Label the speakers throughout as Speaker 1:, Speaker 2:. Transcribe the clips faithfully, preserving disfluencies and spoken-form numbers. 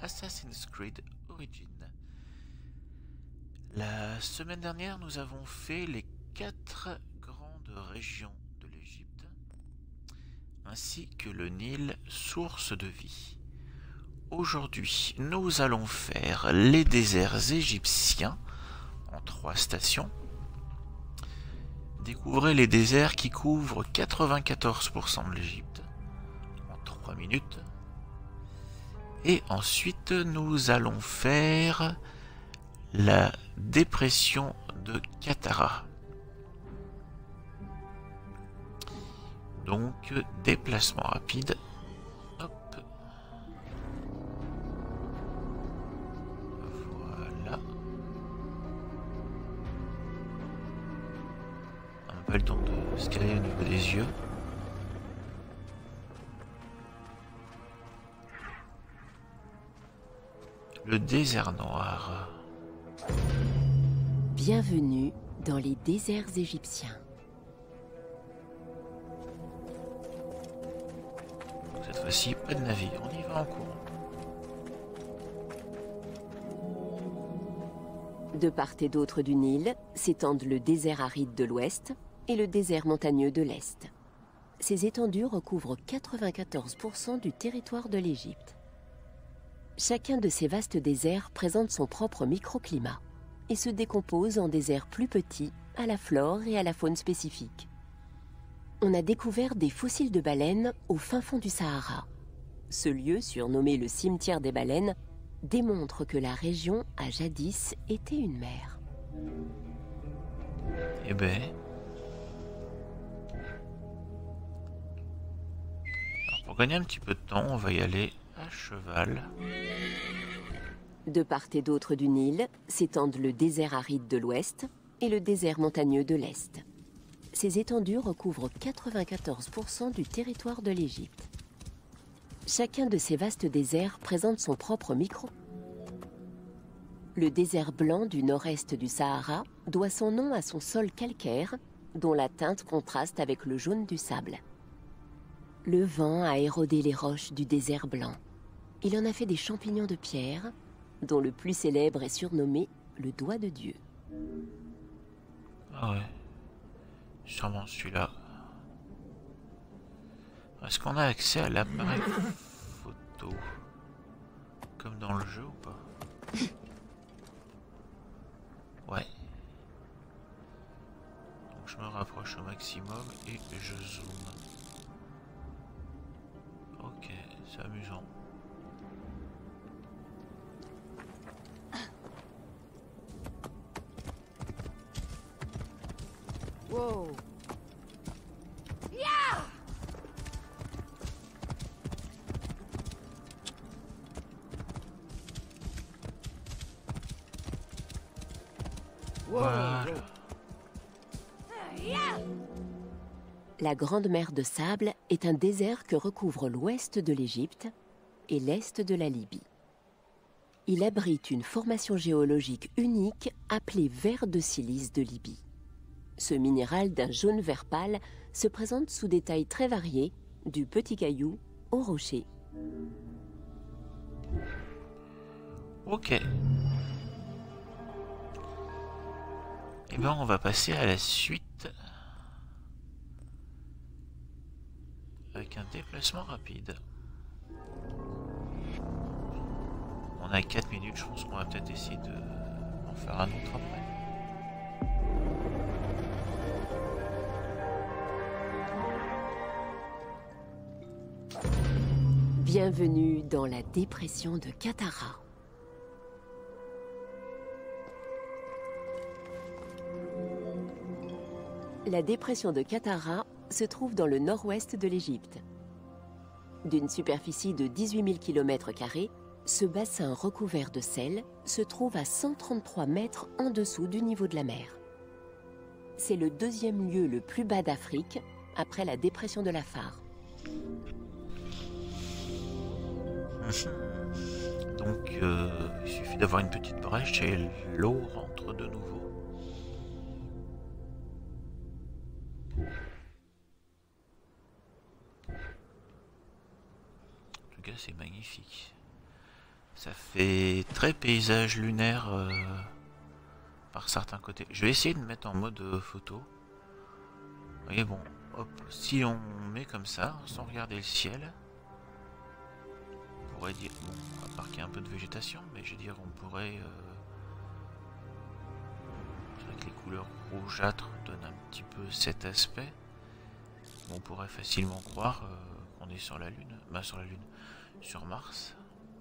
Speaker 1: Assassin's Creed Origins. La semaine dernière, nous avons fait les quatre grandes régions de l'Égypte, ainsi que le Nil, source de vie. Aujourd'hui, nous allons faire les déserts égyptiens en trois stations. Découvrez les déserts qui couvrent quatre-vingt-quatorze pour cent de l'Égypte en trois minutes. Et ensuite, nous allons faire la dépression de Qattara. Donc, déplacement rapide. Hop. Voilà. On n'a pas le temps de se caler au niveau des yeux. Le désert noir.
Speaker 2: Bienvenue dans les déserts égyptiens.
Speaker 1: Cette fois-ci, pas de navire, on y va en courant.
Speaker 2: De part et d'autre du Nil s'étendent le désert aride de l'ouest et le désert montagneux de l'est. Ces étendues recouvrent quatre-vingt-quatorze pour cent du territoire de l'Égypte. Chacun de ces vastes déserts présente son propre microclimat et se décompose en déserts plus petits à la flore et à la faune spécifiques. On a découvert des fossiles de baleines au fin fond du Sahara. Ce lieu, surnommé le cimetière des baleines, démontre que la région a jadis été une mer.
Speaker 1: Eh ben... Alors pour gagner un petit peu de temps, on va y aller à cheval.
Speaker 2: De part et d'autre du Nil s'étendent le désert aride de l'ouest et le désert montagneux de l'est. Ces étendues recouvrent quatre-vingt-quatorze pour cent du territoire de l'Égypte. Chacun de ces vastes déserts présente son propre micro. Le désert blanc du nord-est du Sahara doit son nom à son sol calcaire, dont la teinte contraste avec le jaune du sable. Le vent a érodé les roches du désert blanc. Il en a fait des champignons de pierre, dont le plus célèbre est surnommé le doigt de Dieu.
Speaker 1: Ah ouais, sûrement celui-là. Est-ce qu'on a accès à l'appareil photo comme dans le jeu ou pas? Ouais. Donc je me rapproche au maximum et je zoome. Ok, c'est amusant.
Speaker 3: Wow. Yeah.
Speaker 1: Voilà.
Speaker 2: La Grande Mer de Sable est un désert que recouvre l'ouest de l'Égypte et l'est de la Libye. Il abrite une formation géologique unique appelée ver de silice de Libye. Ce minéral d'un jaune vert pâle se présente sous des tailles très variées, du petit caillou au rocher.
Speaker 1: Ok. Et bien on va passer à la suite avec un déplacement rapide. On a quatre minutes, je pense qu'on va peut-être essayer de en faire un autre après.
Speaker 2: Bienvenue dans la dépression de Qattara. La dépression de Qattara se trouve dans le nord-ouest de l'Égypte. D'une superficie de dix-huit mille kilomètres carrés, ce bassin recouvert de sel se trouve à cent trente-trois mètres en dessous du niveau de la mer. C'est le deuxième lieu le plus bas d'Afrique, après la dépression de l'Afar.
Speaker 1: Donc euh, il suffit d'avoir une petite brèche et l'eau rentre de nouveau. En tout cas c'est magnifique. Ça fait très paysage lunaire euh, par certains côtés. Je vais essayer de mettre en mode euh, photo. Vous voyez, bon, hop, si on met comme ça, sans regarder le ciel, on pourrait dire, bon, à part qu'il y a un peu de végétation, mais je veux dire, on pourrait... Euh, c'est vrai que les couleurs rougeâtres donnent un petit peu cet aspect. On pourrait facilement croire euh, qu'on est sur la Lune, bah sur la Lune, sur Mars.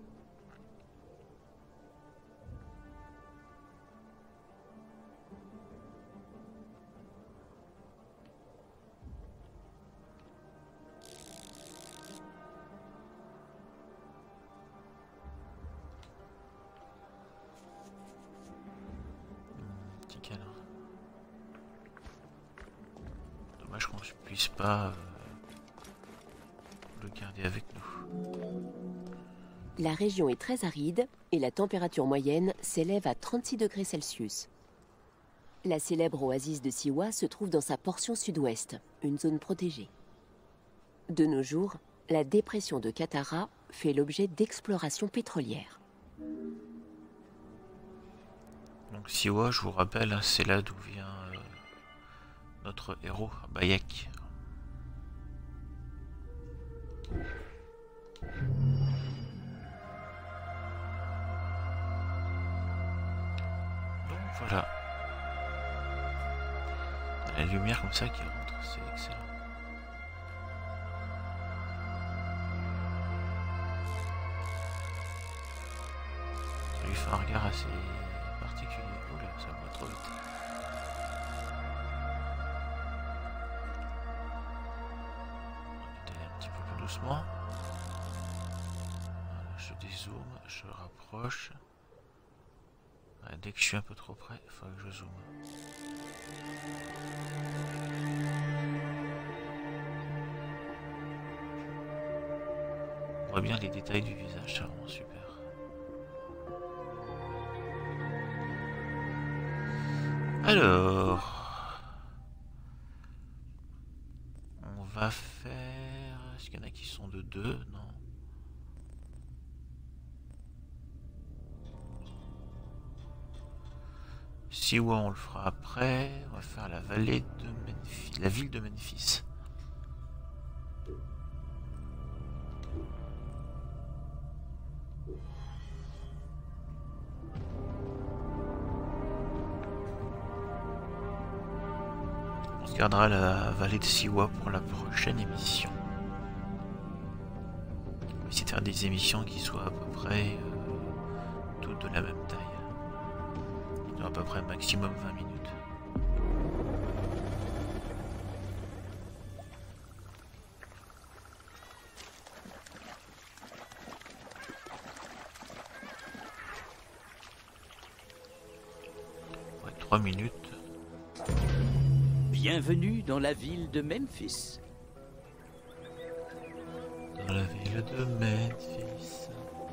Speaker 1: Dommage qu'on ne puisse pas euh, le garder avec nous.
Speaker 2: La région est très aride et la température moyenne s'élève à trente-six degrés Celsius. La célèbre oasis de Siwa se trouve dans sa portion sud-ouest, une zone protégée. De nos jours, la dépression de Katara fait l'objet d'explorations pétrolières.
Speaker 1: Donc Siwa, je vous rappelle, hein, c'est là d'où vient euh, notre héros, Bayek. Donc voilà. La lumière comme ça qui rentre, c'est excellent. Ça lui fait un regard assez particulier. Oh là, ça va trop vite. On va aller un petit peu plus doucement. Voilà, je dézoome, je rapproche. Ouais, dès que je suis un peu trop près, il faut que je zoome. On voit bien les détails du visage, c'est vraiment super. Alors, on va faire... Est-ce qu'il y en a qui sont de deux? Non. Siwa, on le fera après. On va faire la vallée de Memphis, la ville de Memphis. On se gardera la vallée de Siwa pour la prochaine émission. On va essayer de faire des émissions qui soient à peu près euh, toutes de la même taille. À peu près maximum vingt minutes. Ouais, trois minutes.
Speaker 3: Bienvenue dans la ville de Memphis.
Speaker 1: Dans la ville de Memphis.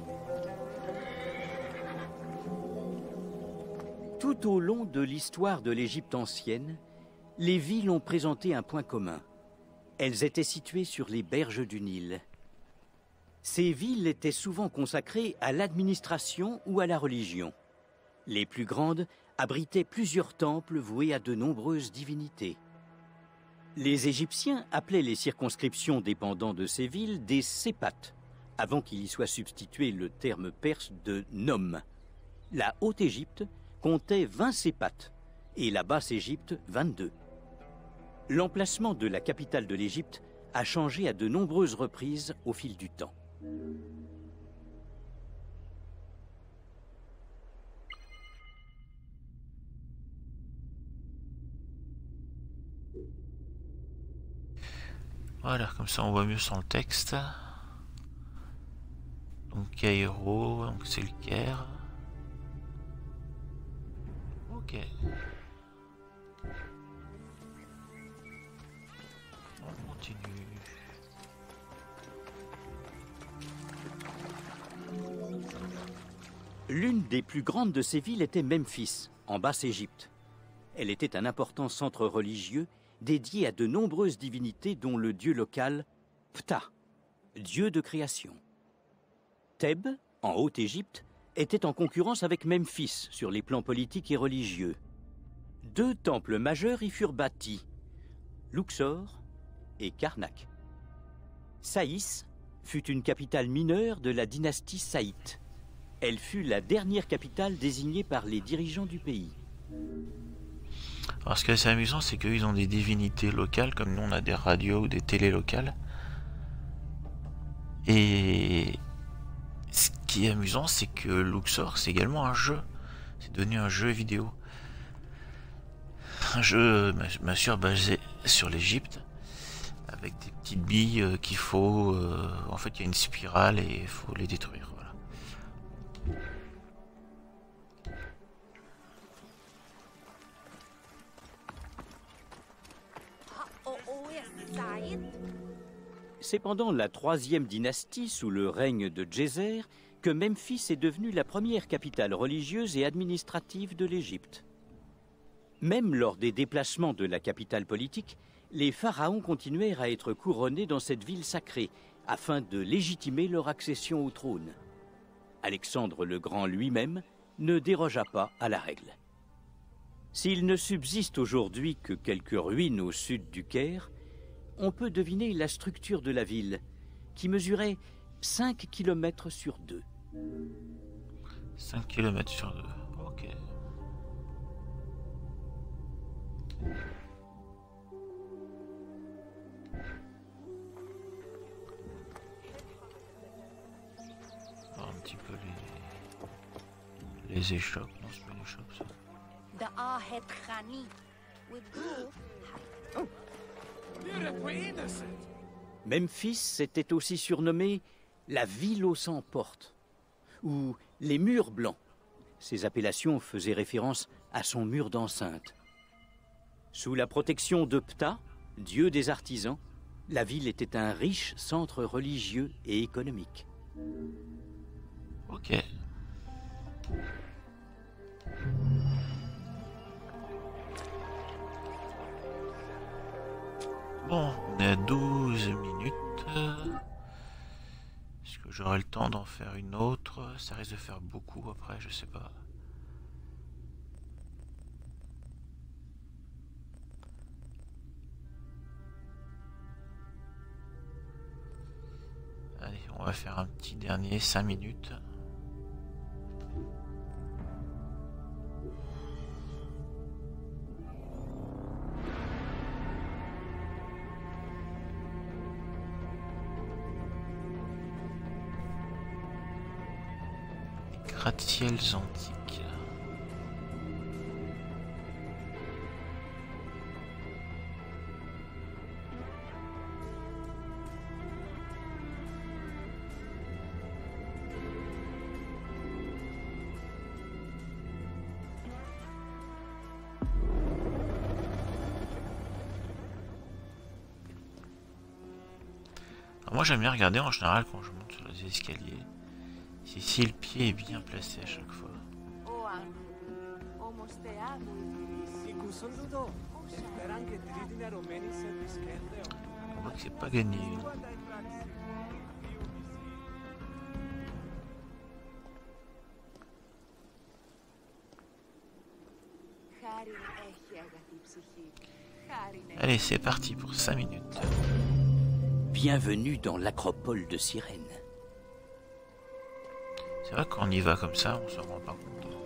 Speaker 3: Tout au long de l'histoire de l'Égypte ancienne, les villes ont présenté un point commun. Elles étaient situées sur les berges du Nil. Ces villes étaient souvent consacrées à l'administration ou à la religion. Les plus grandes abritaient plusieurs temples voués à de nombreuses divinités. Les Égyptiens appelaient les circonscriptions dépendant de ces villes des sépates, avant qu'il y soit substitué le terme perse de nom. La Haute-Égypte comptait vingt sépates et la Basse-Égypte vingt-deux. L'emplacement de la capitale de l'Égypte a changé à de nombreuses reprises au fil du temps.
Speaker 1: Voilà, comme ça on voit mieux sans le texte. Donc Cairo, donc c'est le Caire. Ok. On continue.
Speaker 3: L'une des plus grandes de ces villes était Memphis, en Basse-Égypte. Elle était un important centre religieux dédié à de nombreuses divinités dont le dieu local Ptah, dieu de création. Thèbes, en Haute-Égypte, était en concurrence avec Memphis sur les plans politiques et religieux. Deux temples majeurs y furent bâtis, Luxor et Karnak. Saïs fut une capitale mineure de la dynastie Saïte. Elle fut la dernière capitale désignée par les dirigeants du pays.
Speaker 1: Alors ce qui est assez amusant, c'est qu'ils ont des divinités locales, comme nous on a des radios ou des télés locales. Et ce qui est amusant, c'est que Luxor, c'est également un jeu. C'est devenu un jeu vidéo. Un jeu, bien sûr, basé sur l'Égypte, avec des petites billes qu'il faut... Euh, en fait, il y a une spirale et il faut les détruire. Voilà.
Speaker 3: C'est pendant la troisième dynastie, sous le règne de Djéser, que Memphis est devenue la première capitale religieuse et administrative de l'Égypte. Même lors des déplacements de la capitale politique, les pharaons continuèrent à être couronnés dans cette ville sacrée, afin de légitimer leur accession au trône. Alexandre le Grand lui-même ne dérogea pas à la règle. S'il ne subsiste aujourd'hui que quelques ruines au sud du Caire, on peut deviner la structure de la ville, qui mesurait cinq kilomètres sur deux.
Speaker 1: cinq kilomètres sur deux, ok. Un petit peu les, les échoppes, non c'est pas une échoppe ça.
Speaker 3: Memphis était aussi surnommée la ville aux cent portes, ou les murs blancs. Ces appellations faisaient référence à son mur d'enceinte. Sous la protection de Ptah, dieu des artisans, la ville était un riche centre religieux et économique.
Speaker 1: Ok. Bon, on est à douze minutes. Est-ce que j'aurai le temps d'en faire une autre? Ça risque de faire beaucoup après, je sais pas. Allez, on va faire un petit dernier cinq minutes. Gratte-ciels antiques. Alors moi j'aime bien regarder en général quand je monte sur les escaliers. Si, si le pied est bien placé à chaque fois. On voit que c'est pas gagné. Allez, c'est parti pour cinq minutes.
Speaker 3: Bienvenue dans l'acropole de Cyrène.
Speaker 1: C'est vrai qu'on y va comme ça, on se rend pas compte.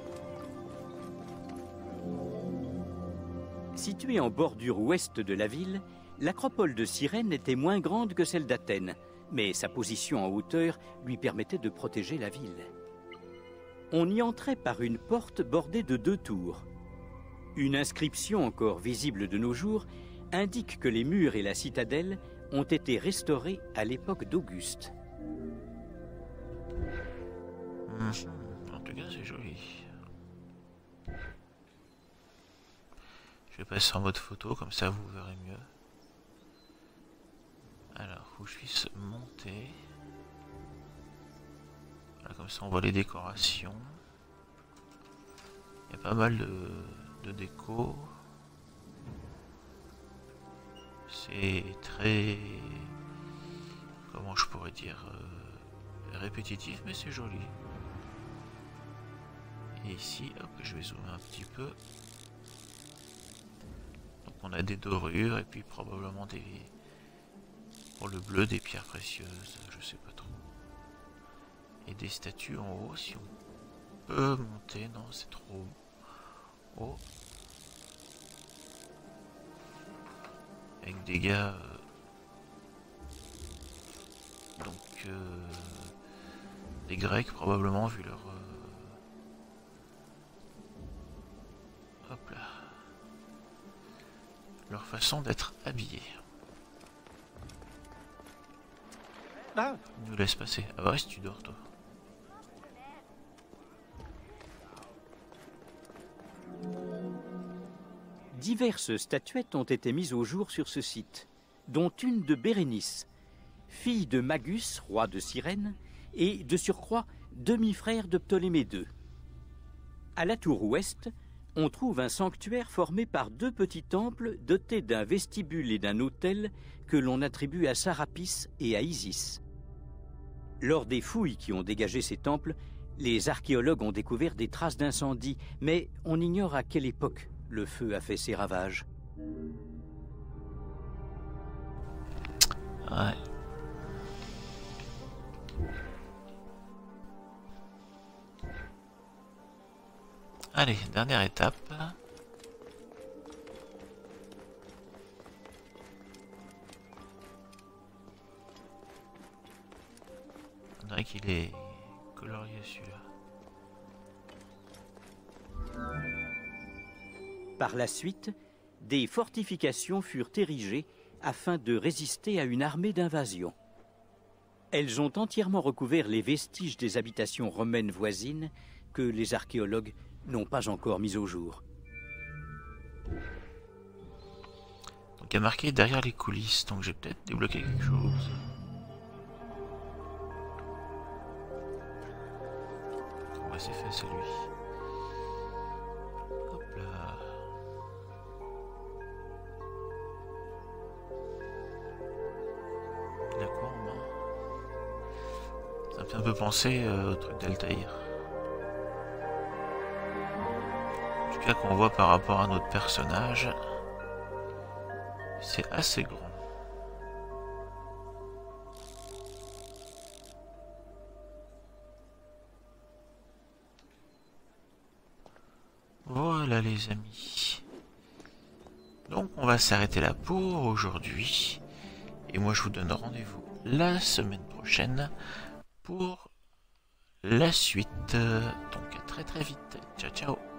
Speaker 3: Située en bordure ouest de la ville, l'acropole de Cyrène était moins grande que celle d'Athènes, mais sa position en hauteur lui permettait de protéger la ville. On y entrait par une porte bordée de deux tours. Une inscription encore visible de nos jours indique que les murs et la citadelle ont été restaurés à l'époque d'Auguste.
Speaker 1: Mmh. En tout cas, c'est joli. Je vais passer en mode photo, comme ça vous verrez mieux. Alors, faut que je puisse monter. Voilà, comme ça on voit les décorations. Il y a pas mal de, de déco. C'est très... Comment je pourrais dire euh, répétitif, mais c'est joli. Et ici, hop, je vais zoomer un petit peu. Donc on a des dorures et puis probablement des... Pour le bleu, des pierres précieuses, je sais pas trop. Et des statues en haut, si on peut monter. Non, c'est trop haut. Avec des gars... Euh... Donc... Euh... Les Grecs, probablement, vu leur... Euh... Hop là. Leur façon d'être habillés.
Speaker 3: Ah.
Speaker 1: Il nous laisse passer. Ah ouais, si tu dors, toi.
Speaker 3: Diverses statuettes ont été mises au jour sur ce site, dont une de Bérénice, fille de Magus, roi de Cyrène, et de surcroît demi-frère de Ptolémée deux. À la tour ouest, on trouve un sanctuaire formé par deux petits temples dotés d'un vestibule et d'un autel que l'on attribue à Sarapis et à Isis. Lors des fouilles qui ont dégagé ces temples, les archéologues ont découvert des traces d'incendie, mais on ignore à quelle époque le feu a fait ses ravages.
Speaker 1: Ouais. Allez, dernière étape. On dirait qu'il est colorié celui-là.
Speaker 3: Par la suite, des fortifications furent érigées afin de résister à une armée d'invasion. Elles ont entièrement recouvert les vestiges des habitations romaines voisines que les archéologues n'ont pas encore mis au jour.
Speaker 1: Donc il y a marqué derrière les coulisses, donc j'ai peut-être débloqué quelque chose. Ouais, c'est fait, c'est lui. Hop là. Il a quoi en main? Ça me fait un peu penser euh, au truc d'Altaïr. En tout cas, qu'on voit par rapport à notre personnage, c'est assez grand. Voilà les amis. Donc on va s'arrêter là pour aujourd'hui. Et moi je vous donne rendez-vous la semaine prochaine pour la suite. Donc à très très vite. Ciao ciao.